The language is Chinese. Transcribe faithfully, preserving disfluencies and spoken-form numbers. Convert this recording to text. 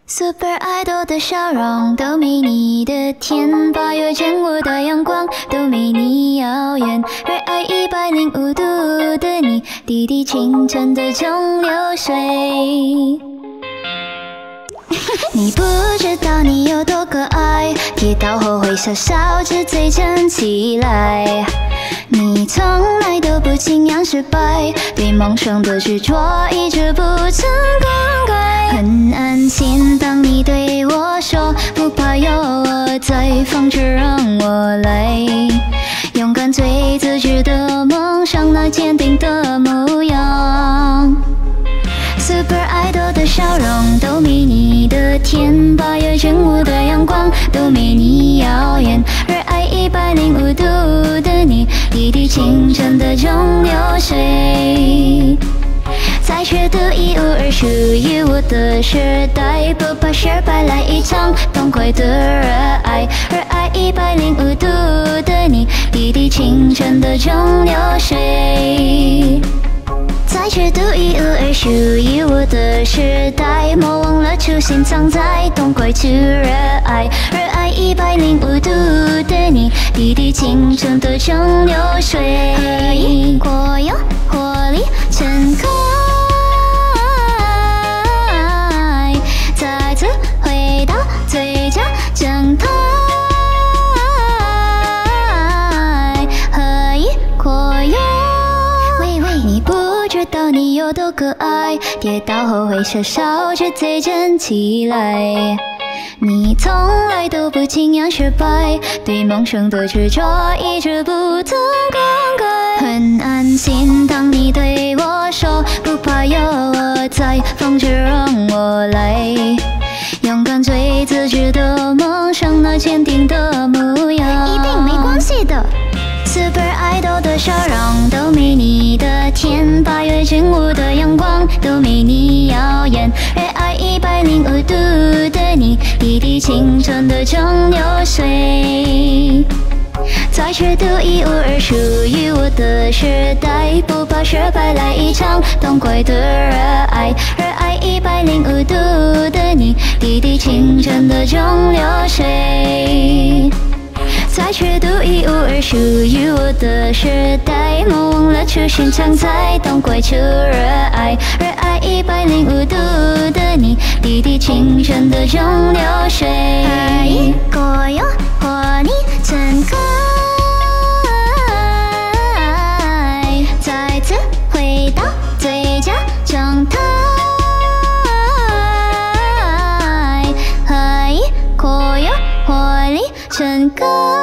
Super Idol 的笑容都没你的甜，八月见我的阳光都没你耀眼，热爱一百零五度的你，滴滴清澈的蒸馏水。你不知道你有多可爱，跌倒后会笑笑着嘴站起来。你从来都不轻言失败，对梦想的执着一直不曾更改。很安心，当你对我说不怕有我在，放着让我来，勇敢追自己的梦想，那坚定的模样。Super Idol 的笑容都没你的甜，八月正午的阳光都没你耀眼，热爱一百零五度的你，滴滴清澈的蒸馏水，在这独一无二属于我的时代，不怕失败，来一场痛快的热爱，热爱一百零五度的你，滴滴清澈的蒸馏水。在这独一无二属于我的时代，莫忘了初心藏在痛快去热爱，热爱一百零五度的你，滴滴清澈的蒸馏水，何以果有活力全开，再次回到最佳状态，何以果有。喂喂，你不知道你有多可爱，跌倒后会笑笑着嘴站起来。你从来都不轻言失败，对梦想的执着一直不曾更改。很安心，当你对我说不怕有我在，放着让我来，勇敢追自己的梦想，那坚定的模样。一定没关系的。Super Idol 的笑容都没你的甜，八月正午的阳光都没你耀眼，热爱一百零五度的你，滴滴清澈的蒸馏水，在这独一无二属于我的时代，不怕失败，来一场痛快的热爱，热爱一百零五度的你，滴滴清澈的蒸馏水，在这独一无二属于我的时代，莫忘了初心藏在痛快去热爱，热爱一百零五度的你，滴滴清澈的蒸馏水，何以果有活力全开，再次回到最佳状态，何以果有活力全开。